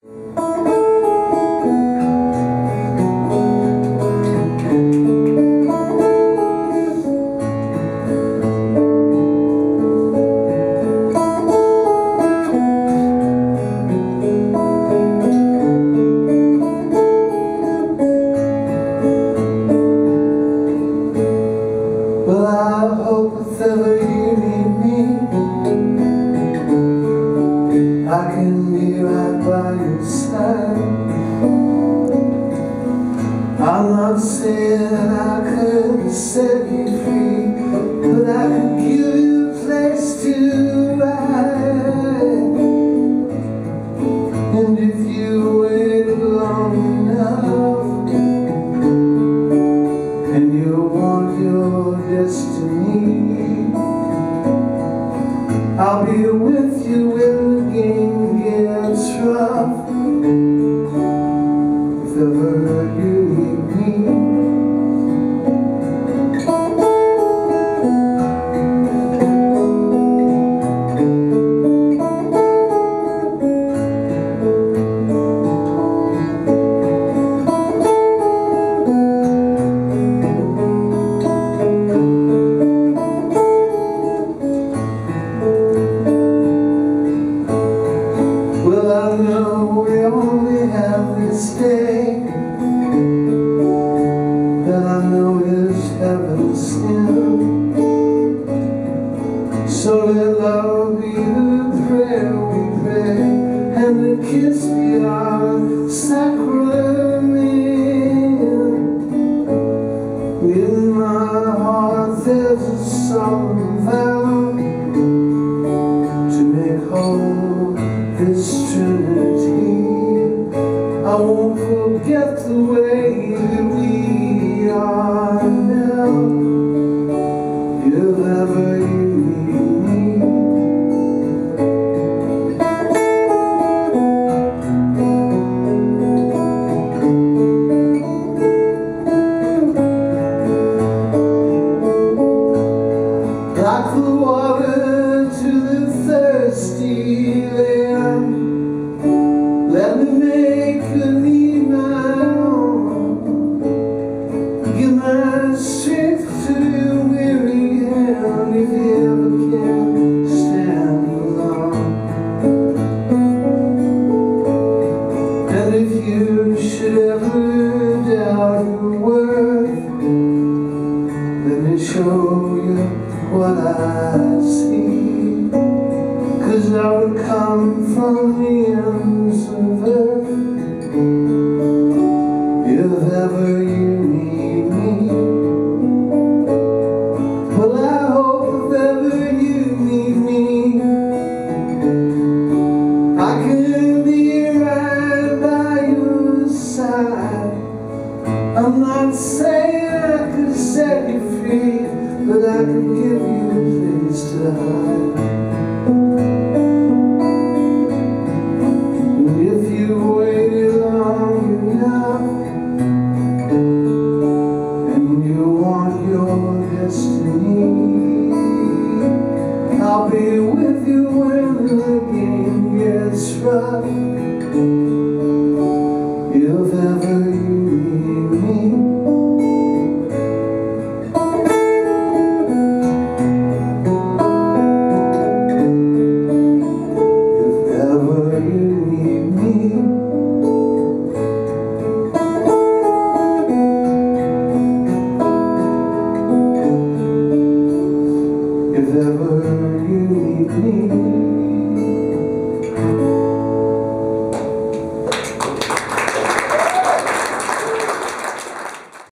Well, I hope if ever you need me, I can be right by your side. I'm not saying I could set you free, but I could give you a place to ride. And if you wait long enough, and you want your destiny, I'll be with you when the game gets rough. If ever you need me, I know we only have this day that I know is heaven's sin. So let love be the prayer we pray, and the kiss be our sacrament. In my heart there's a solemn vow to make whole this Trinity. I won't forget the way that we are now. If ever you need me, like the water to the thirsty land, let me make a need my own. Give my strength to your weary hand if you ever can stand alone. And if you should ever doubt your worth, let me show you what I see. 'Cause I would come from the ends of earth